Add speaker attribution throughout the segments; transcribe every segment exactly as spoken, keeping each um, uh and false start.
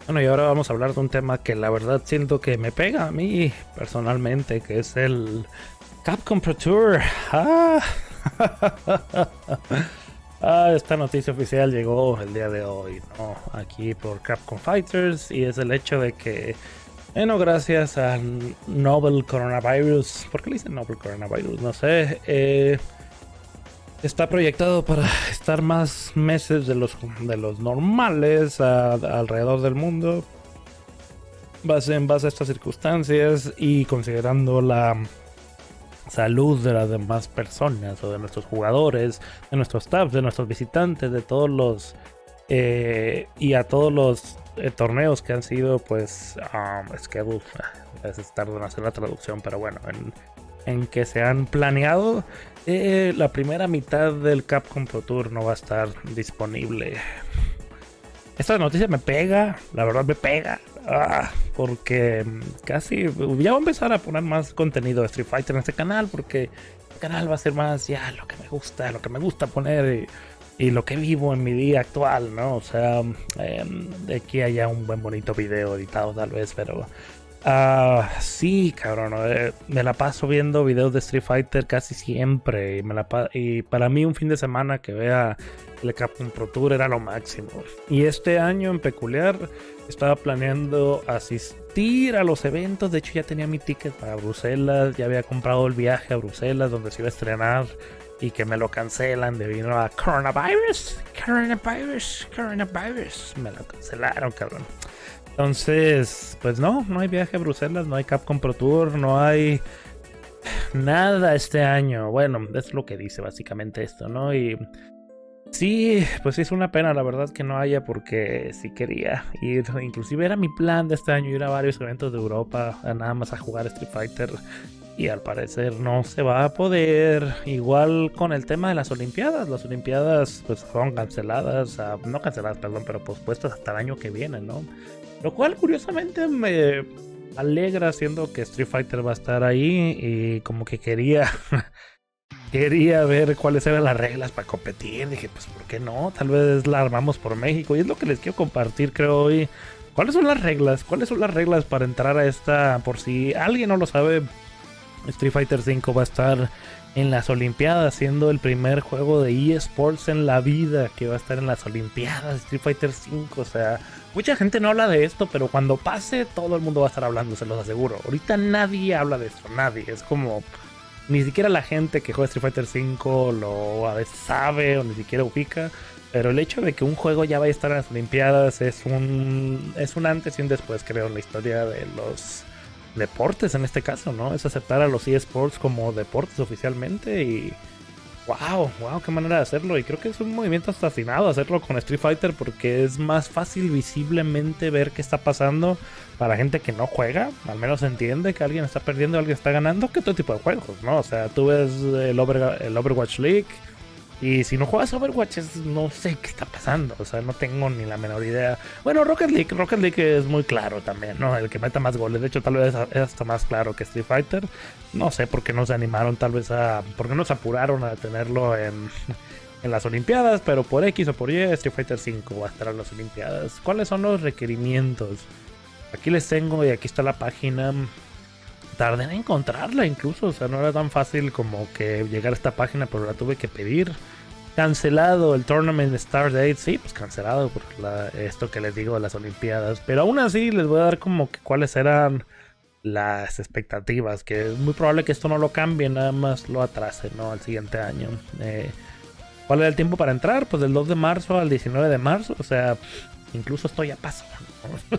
Speaker 1: Bueno, y ahora vamos a hablar de un tema que la verdad siento que me pega a mí personalmente, que es el Capcom Pro Tour. Ah, ah, esta noticia oficial llegó el día de hoy, ¿no? Aquí por Capcom Fighters, y es el hecho de que, bueno, gracias al Novel Coronavirus, ¿por qué le dicen Novel Coronavirus? No sé, eh, está proyectado para estar más meses de los, de los normales a- alrededor del mundo. Base, en base a estas circunstancias y considerando la salud de las demás personas o de nuestros jugadores, de nuestros staff, de nuestros visitantes, de todos los eh, y a todos los eh, torneos que han sido pues um, scheduled, a veces tardo en hacer la traducción, pero bueno, en, en que se han planeado, eh, la primera mitad del Capcom Pro Tour no va a estar disponible. Esta noticia me pega, la verdad me pega, ah, porque casi ya voy a empezar a poner más contenido de Street Fighter en este canal, porque el canal va a ser más ya lo que me gusta, lo que me gusta poner y, y lo que vivo en mi día actual, ¿no? O sea, eh, de aquí a allá un buen bonito video editado tal vez, pero ah, sí, cabrón, eh, me la paso viendo videos de Street Fighter casi siempre y, me la pa- y para mí un fin de semana que vea el Capcom Pro Tour era lo máximo. Y este año en peculiar estaba planeando asistir a los eventos. De hecho ya tenía mi ticket para Bruselas, ya había comprado el viaje a Bruselas donde se iba a estrenar y que me lo cancelan debido a coronavirus, coronavirus, coronavirus. Me lo cancelaron, cabrón. Entonces, pues no, no hay viaje a Bruselas, no hay Capcom Pro Tour, no hay nada este año. Bueno, es lo que dice básicamente esto, ¿no? Y sí, pues sí es una pena, la verdad, que no haya, porque sí quería ir. Inclusive era mi plan de este año ir a varios eventos de Europa, a nada más a jugar Street Fighter. Y al parecer no se va a poder. Igual con el tema de las Olimpiadas. Las Olimpiadas pues fueron canceladas, ah, no canceladas, perdón, pero pospuestas hasta el año que viene, ¿no? Lo cual curiosamente me alegra, siendo que Street Fighter va a estar ahí y como que quería quería ver cuáles eran las reglas para competir. Dije, pues ¿por qué no? Tal vez la armamos por México y es lo que les quiero compartir, creo, hoy. ¿Cuáles son las reglas? ¿Cuáles son las reglas para entrar a esta? Por si alguien no lo sabe, Street Fighter cinco va a estar en las Olimpiadas, siendo el primer juego de eSports en la vida que va a estar en las Olimpiadas. Street Fighter cinco, o sea, mucha gente no habla de esto, pero cuando pase todo el mundo va a estar hablando, se los aseguro. Ahorita nadie habla de esto, nadie. Es como ni siquiera la gente que juega Street Fighter cinco lo a veces sabe o ni siquiera ubica. Pero el hecho de que un juego ya vaya a estar en las Olimpiadas es un es un antes y un después, creo, en la historia de los deportes en este caso, ¿no? Es aceptar a los eSports como deportes oficialmente y wow, wow, qué manera de hacerlo. Y creo que es un movimiento hasta fascinado hacerlo con Street Fighter, porque es más fácil visiblemente ver qué está pasando para gente que no juega. Al menos entiende que alguien está perdiendo, alguien está ganando, que todo tipo de juegos, ¿no? O sea, tú ves el, Over- el Overwatch League y si no juegas Overwatch, es- no sé qué está pasando. O sea, no tengo ni la menor idea. Bueno, Rocket League, Rocket League es muy claro también, ¿no? El que meta más goles. De hecho, tal vez es hasta más claro que Street Fighter. No sé por qué no se animaron, tal vez a... por qué no se apuraron a tenerlo en, en las Olimpiadas, pero por X o por Y, Street Fighter cinco va a estar en las Olimpiadas. ¿Cuáles son los requerimientos? Aquí les tengo y aquí está la página. Tardé en encontrarla incluso, o sea, no era tan fácil como que llegar a esta página, pero la tuve que pedir. Cancelado el Tournament Start Date, sí, pues cancelado por la, esto que les digo de las Olimpiadas. Pero aún así les voy a dar como que cuáles eran las expectativas, que es muy probable que esto no lo cambie, nada más lo atrase, ¿no? Al siguiente año. Eh, ¿Cuál era el tiempo para entrar? Pues del dos de marzo al diecinueve de marzo, o sea, incluso estoy a paso, ¿no?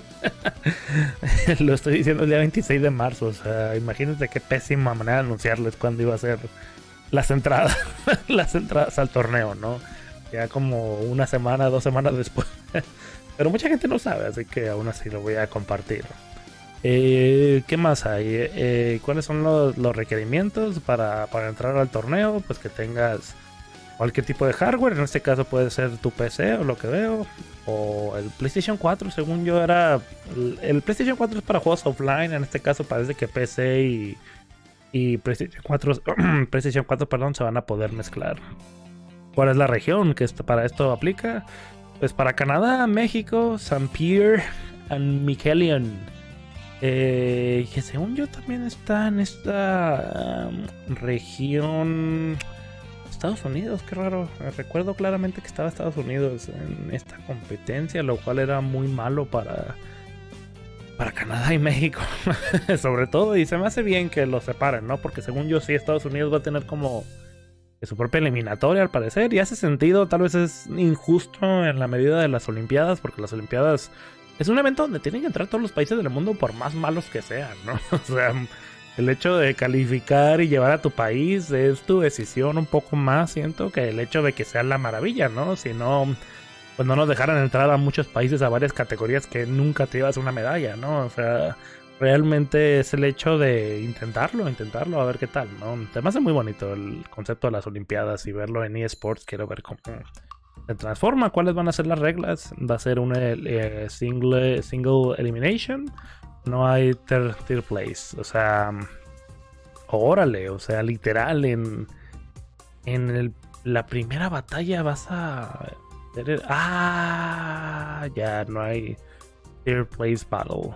Speaker 1: Lo estoy diciendo el día veintiséis de marzo, o sea, imagínense qué pésima manera de anunciarles cuándo iba a ser las entradas, las entradas al torneo, ¿no? Ya como una semana, dos semanas después. Pero mucha gente no sabe, así que aún así lo voy a compartir. Eh, ¿Qué más hay? Eh, ¿Cuáles son los, los requerimientos para, para entrar al torneo? Pues que tengas cualquier tipo de hardware, en este caso puede ser tu P C o lo que veo, o el PlayStation cuatro, según yo era... El, el PlayStation cuatro es para juegos offline, en este caso parece que P C y, y PlayStation cuatro, PlayStation cuatro, perdón, se van a poder mezclar. ¿Cuál es la región que esto, para esto aplica? Pues para Canadá, México, Saint Pierre, and Michelion. Eh, que según yo también está en esta um, región Estados Unidos, qué raro. Recuerdo claramente que estaba Estados Unidos en esta competencia, lo cual era muy malo para para Canadá y México sobre todo, y se me hace bien que los separen, ¿no? Porque según yo sí, Estados Unidos va a tener como su propia eliminatoria al parecer, y hace sentido. Tal vez es injusto en la medida de las Olimpiadas, porque las Olimpiadas es un evento donde tienen que entrar todos los países del mundo por más malos que sean, ¿no? O sea, el hecho de calificar y llevar a tu país es tu decisión un poco más, siento, que el hecho de que sea la maravilla, ¿no? Si no, pues no nos dejaran entrar a muchos países a varias categorías que nunca te llevas una medalla, ¿no? O sea, realmente es el hecho de intentarlo, intentarlo, a ver qué tal, ¿no? Se me hace muy bonito el concepto de las Olimpiadas y verlo en eSports. Quiero ver cómo se transforma, cuáles van a ser las reglas. Va a ser una eh, single, single elimination, no hay third, third place, o sea, órale, o sea, literal, en, en el, la primera batalla vas a... Ah, ya no hay third place battle.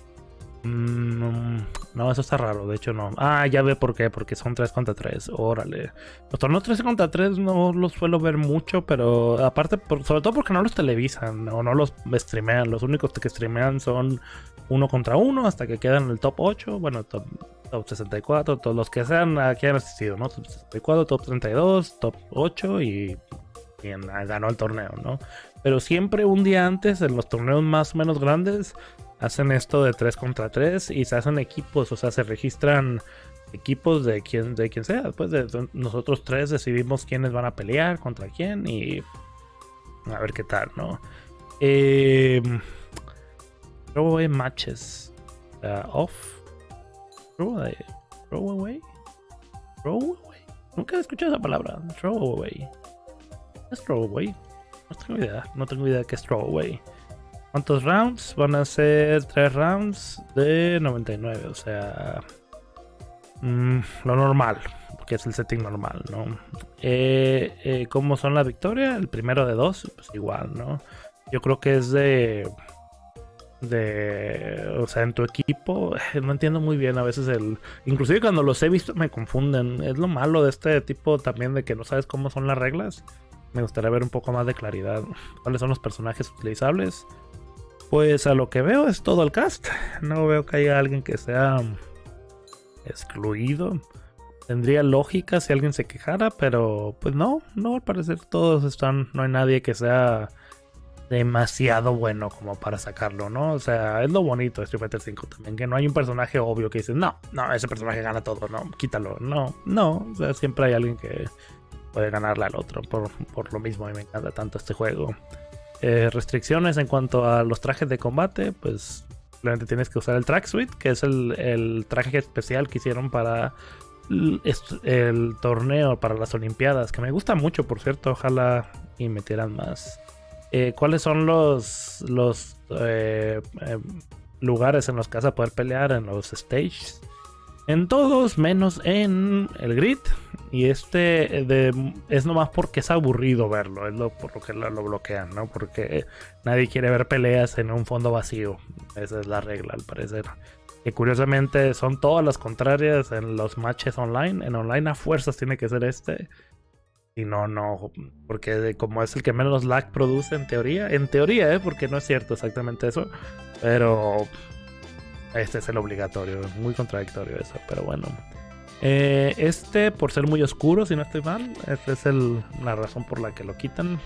Speaker 1: Mm, no, eso está raro, de hecho no. Ah, ya ve por qué, porque son tres contra tres, órale. Los torneos tres contra tres no los suelo ver mucho, pero aparte, por, sobre todo porque no los televisan o no los streamean. Los únicos que streamean son uno contra uno hasta que quedan en el top ocho, bueno, top, top sesenta y cuatro, todos los que sean aquí han asistido, ¿no? Top sesenta y cuatro, top treinta y dos, top ocho y quien ganó el torneo, ¿no? Pero siempre un día antes, en los torneos más o menos grandes, hacen esto de tres contra tres y se hacen equipos, o sea, se registran equipos de quien, de quien sea. Después de, de nosotros tres decidimos quiénes van a pelear contra quién y a ver qué tal, ¿no? Eh, throwaway matches. Uh, off. Throwaway. Throwaway. Throwaway. Nunca he escuchado esa palabra. Throwaway. ¿Qué es throwaway? No tengo idea. No tengo idea de qué es throwaway. ¿Cuántos rounds? Van a ser tres rounds de noventa y nueve. O sea, mmm, lo normal, porque es el setting normal, ¿no? Eh, eh, ¿Cómo son la victoria? El primero de dos, pues igual, ¿no? Yo creo que es de... de o sea, en tu equipo, no entiendo muy bien a veces el... Inclusive cuando los he visto me confunden. Es lo malo de este tipo también, de que no sabes cómo son las reglas. Me gustaría ver un poco más de claridad. ¿Cuáles son los personajes utilizables? Pues a lo que veo es todo el cast. No veo que haya alguien que sea excluido. Tendría lógica si alguien se quejara, pero pues no, no, al parecer todos están, no hay nadie que sea demasiado bueno como para sacarlo, ¿no? O sea, es lo bonito de Street Fighter cinco también, que no hay un personaje obvio que dices, no, no, ese personaje gana todo, no, quítalo, no, no, o sea, siempre hay alguien que puede ganarle al otro, por, por lo mismo a mí me encanta tanto este juego. Eh, restricciones en cuanto a los trajes de combate, pues simplemente tienes que usar el track suite, que es el, el traje especial que hicieron para el, el torneo, para las Olimpiadas, que me gusta mucho, por cierto. Ojalá y metieran más. Eh, ¿Cuáles son los, los eh, eh, lugares en los que vas a poder pelear en los stages? En todos, menos en el grid. Y este de, es nomás porque es aburrido verlo. Es lo, por lo que lo, lo bloquean, ¿no? Porque nadie quiere ver peleas en un fondo vacío. Esa es la regla, al parecer. Y curiosamente son todas las contrarias en los matches online. En online a fuerzas tiene que ser este. Y no, no. Porque como es el que menos lag produce en teoría. En teoría, ¿eh? Porque no es cierto exactamente eso. Pero... este es el obligatorio, muy contradictorio eso, pero bueno. Eh, este, por ser muy oscuro, si no estoy mal, esta es el, la razón por la que lo quitan.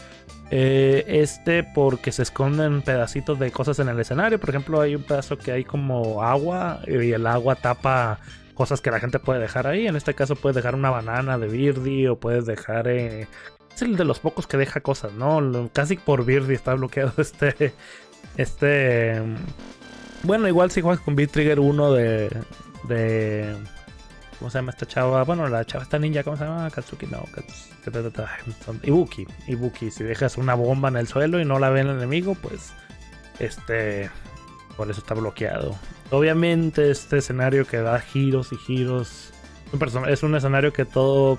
Speaker 1: Eh, este, porque se esconden pedacitos de cosas en el escenario. Por ejemplo, hay un pedazo que hay como agua y el agua tapa cosas que la gente puede dejar ahí. En este caso puedes dejar una banana de Birdie o puedes dejar... Eh, es el de los pocos que deja cosas, ¿no? Casi por Birdie está bloqueado este... Este... Bueno, igual si juegas con Beat Trigger uno de, de... ¿cómo se llama esta chava? Bueno, la chava esta ninja, ¿cómo se llama? Katsuki, no, Katsuki, Ibuki. Ibuki, si dejas una bomba en el suelo y no la ve el enemigo, pues... Este... por eso está bloqueado. Obviamente este escenario que da giros y giros... Es un escenario que todo...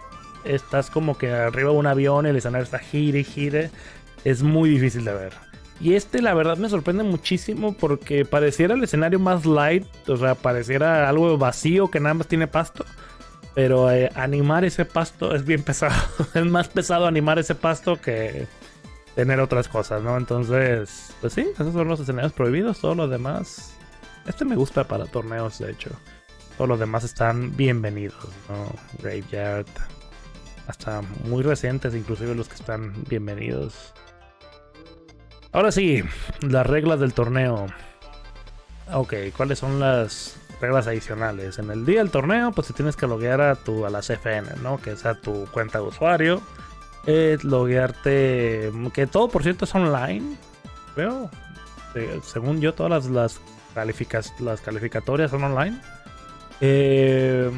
Speaker 1: estás como que arriba de un avión y el escenario está gire y gire. Es muy difícil de ver. Y este la verdad me sorprende muchísimo porque pareciera el escenario más light, o sea, pareciera algo vacío que nada más tiene pasto. Pero eh, animar ese pasto es bien pesado. Es más pesado animar ese pasto que tener otras cosas, ¿no? Entonces, pues sí, esos son los escenarios prohibidos. Todos los demás... Este me gusta para torneos, de hecho. Todos los demás están bienvenidos, ¿no? Graveyard. Hasta muy recientes, inclusive los que están bienvenidos. Ahora sí, las reglas del torneo. Ok, ¿cuáles son las reglas adicionales? En el día del torneo, pues te tienes que loguear a, tu, a la C F N, ¿no? Que es a tu cuenta de usuario. Eh, loguearte... Que todo, por cierto, es online. Creo. Eh, según yo, todas las, las, calificas, las calificatorias son online. Eh,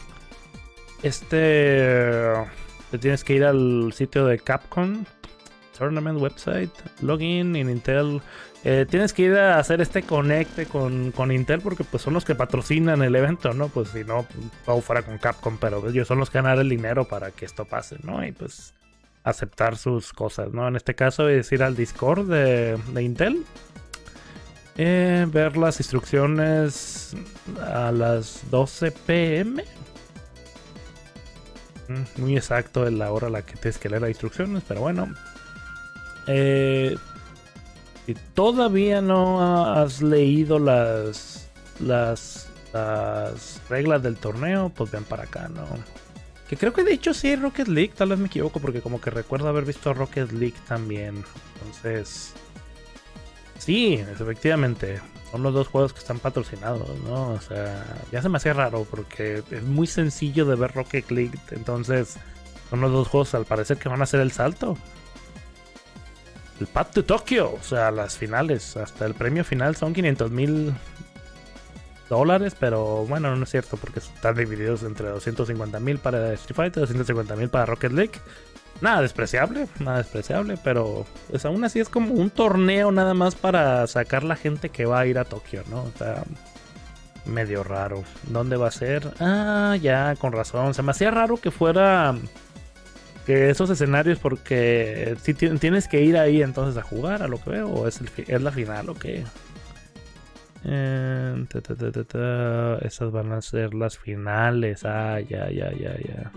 Speaker 1: este... Te tienes que ir al sitio de Capcom Tournament website, login en Intel. Eh, tienes que ir a hacer este conecte con, con Intel porque pues son los que patrocinan el evento, ¿no? Pues si no, todo fuera con Capcom, pero ellos son los que ganan el dinero para que esto pase, ¿no? Y pues aceptar sus cosas, ¿no? En este caso es ir al Discord de, de Intel. Eh, ver las instrucciones a las doce pe eme. Muy exacto en la hora a la que tienes que leer las instrucciones, pero bueno. Eh, si todavía no has leído las, las, las reglas del torneo, pues ven para acá, ¿no? Que creo que de hecho sí Rocket League, tal vez me equivoco porque como que recuerdo haber visto Rocket League también. Entonces, sí, efectivamente, son los dos juegos que están patrocinados, ¿no? O sea, ya se me hacía raro porque es muy sencillo de ver Rocket League. Entonces, son los dos juegos al parecer que van a hacer el salto. El Path to Tokyo, o sea, las finales, hasta el premio final son quinientos mil dólares, pero bueno, no es cierto porque están divididos entre doscientos cincuenta mil para Street Fighter, doscientos cincuenta mil para Rocket League. Nada despreciable, nada despreciable, pero pues aún así es como un torneo nada más para sacar la gente que va a ir a Tokio, ¿no? O sea, medio raro. ¿Dónde va a ser? Ah, ya, con razón. Se me hacía raro que fuera... Que esos escenarios, porque si sí tienes que ir ahí entonces a jugar, a lo que veo, o es, el es la final, ok. Eh, ta, ta, ta, ta, ta. Esas van a ser las finales. Ah, ya, ya, ya, ya.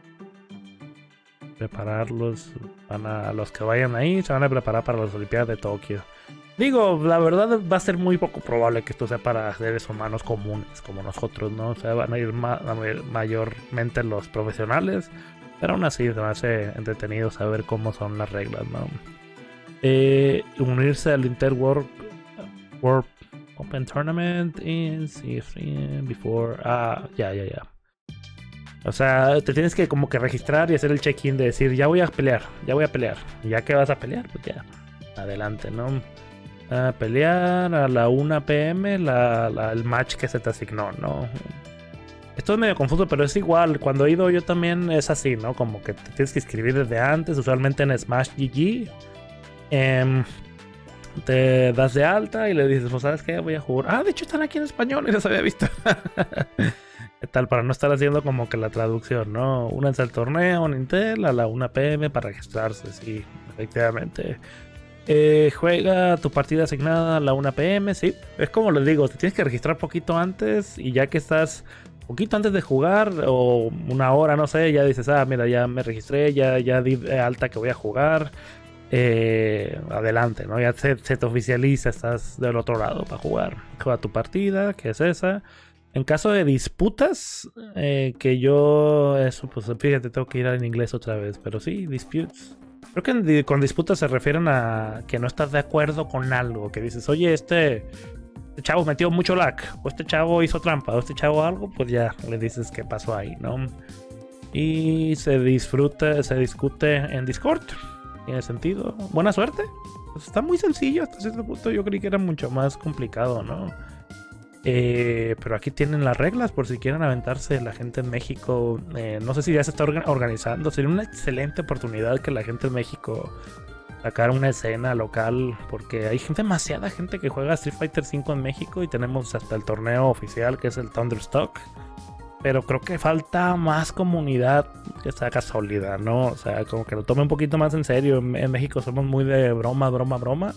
Speaker 1: Prepararlos. Van a, los que vayan ahí se van a preparar para las Olimpiadas de Tokio. Digo, la verdad va a ser muy poco probable que esto sea para seres humanos comunes como nosotros, ¿no? O sea, van a ir ma mayormente los profesionales. Pero aún así se me hace entretenido saber cómo son las reglas, ¿no? Eh, unirse al Intel World, World Open Tournament is before... Ah, ya, ya, ya. O sea, te tienes que como que registrar y hacer el check-in de decir, ya voy a pelear, ya voy a pelear. Y ya que vas a pelear, pues ya, adelante, ¿no? A pelear a la una pe eme la, la, el match que se te asignó, ¿no? Esto es medio confuso, pero es igual. Cuando he ido yo también es así, ¿no? Como que te tienes que inscribir desde antes, usualmente en Smash G G. Eh, te das de alta y le dices, pues, ¿sabes qué? Voy a jugar. Ah, de hecho están aquí en español, ya los había visto. ¿Qué tal? Para no estar haciendo como que la traducción, ¿no? Únanse al torneo en Intel a la una pe eme para registrarse, sí, efectivamente. Eh, juega tu partida asignada a la una pe eme, sí. Es como les digo, te tienes que registrar poquito antes y ya que estás... poquito antes de jugar o una hora, no sé, ya dices, ah, mira, ya me registré, ya, ya di alta que voy a jugar, eh, adelante, ¿no? Ya se, se te oficializa, estás del otro lado para jugar. Juega tu partida, que es esa. En caso de disputas, eh, que yo, eso, pues fíjate, tengo que ir en inglés otra vez, pero sí, disputes. Creo que en, con disputas se refieren a que no estás de acuerdo con algo, que dices, oye, este... este chavo metió mucho lag, o este chavo hizo trampa, o este chavo algo, pues ya le dices qué pasó ahí, ¿no? Y se disfruta, se discute en Discord. Tiene sentido. Buena suerte. Pues está muy sencillo hasta cierto punto. Yo creí que era mucho más complicado, ¿no? Eh, pero aquí tienen las reglas por si quieren aventarse la gente en México. Eh, no sé si ya se está organizando. Sería una excelente oportunidad que la gente en México sacar una escena local, porque hay gente, demasiada gente que juega Street Fighter cinco en México y tenemos hasta el torneo oficial que es el Thunderstock. pero creo que falta más comunidad que se haga sólida, ¿no? O sea, como que lo tome un poquito más en serio. En, en México somos muy de broma, broma, broma.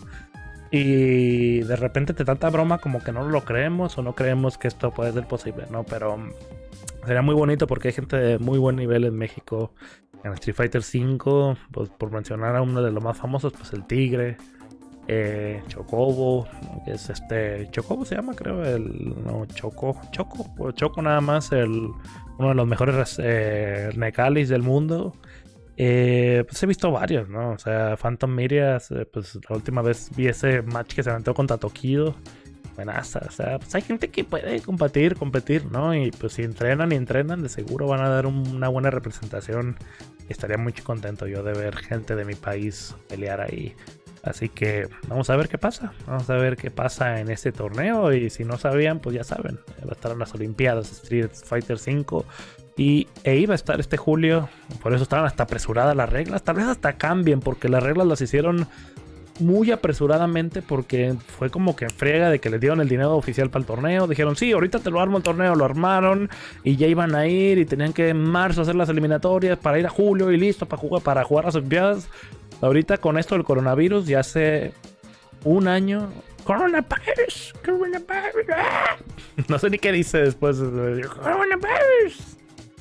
Speaker 1: Y de repente de tanta broma como que no lo creemos o no creemos que esto puede ser posible, ¿no? Pero sería muy bonito porque hay gente de muy buen nivel en México. En Street Fighter cinco, pues por mencionar a uno de los más famosos, pues el Tigre. Eh, Chocobo, que es este Chocobo se llama, creo, el no, Choco, Choco, o Choco nada más, el uno de los mejores eh, Necalis del mundo. Eh, pues he visto varios, ¿no? O sea, Phantom Mirias, eh, pues la última vez vi ese match que se aventó contra Tokido. Buenaza, o sea, pues hay gente que puede competir, competir, ¿no? Y pues si entrenan y entrenan, de seguro van a dar un, una buena representación. Estaría muy contento yo de ver gente de mi país pelear ahí. Así que vamos a ver qué pasa. Vamos a ver qué pasa en este torneo. Y si no sabían, pues ya saben. Va a estar en las Olimpiadas Street Fighter cinco. Y e iba a estar este julio. Por eso estaban hasta apresuradas las reglas. Tal vez hasta cambien, porque las reglas las hicieron muy apresuradamente. Porque fue como que en friega de que les dieron el dinero oficial para el torneo. Dijeron, sí, ahorita te lo armo el torneo. Lo armaron y ya iban a ir. Y tenían que en marzo hacer las eliminatorias para ir a julio y listo para jugar, para jugar las Olimpiadas. Ahorita con esto del coronavirus, ya hace un año. Coronavirus, coronavirus. ¡Ah! No sé ni qué dice después. Coronavirus.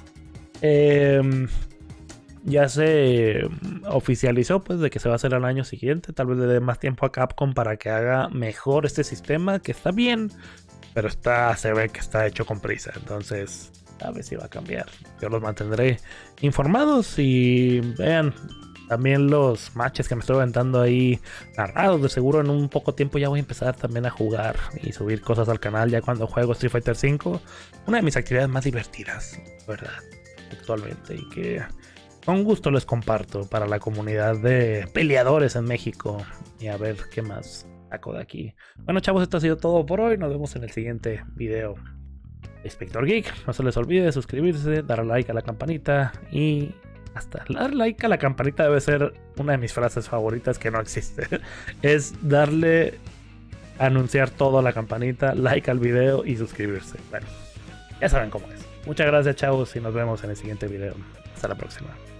Speaker 1: Eh, ya se oficializó pues de que se va a hacer al año siguiente. Tal vez le dé más tiempo a Capcom para que haga mejor este sistema, que está bien, pero está, se ve que está hecho con prisa. Entonces, a ver si va a cambiar. Yo los mantendré informados y vean. También los matches que me estoy aventando ahí narrados. De seguro en un poco tiempo ya voy a empezar también a jugar y subir cosas al canal ya cuando juego Street Fighter cinco. Una de mis actividades más divertidas, ¿verdad? Actualmente. Y que con gusto les comparto para la comunidad de peleadores en México. Y a ver qué más saco de aquí. Bueno, chavos, esto ha sido todo por hoy. Nos vemos en el siguiente video. Inspector Geek. No se les olvide suscribirse, dar like a la campanita y... hasta dar like a la campanita debe ser una de mis frases favoritas que no existe. Es darle, anunciar todo a la campanita, like al video y suscribirse. Bueno, ya saben cómo es. Muchas gracias, chavos, y nos vemos en el siguiente video. Hasta la próxima.